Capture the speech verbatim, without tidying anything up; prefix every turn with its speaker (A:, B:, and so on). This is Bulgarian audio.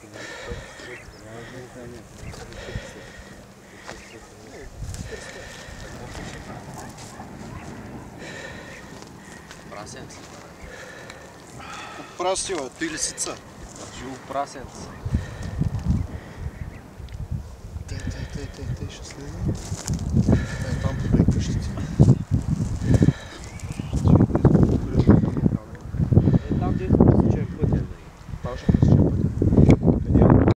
A: Прасенец.
B: Прасила, ти лисица.
A: Живо прасенец.
B: Тей, тей, тей, тей, тей, ще следва.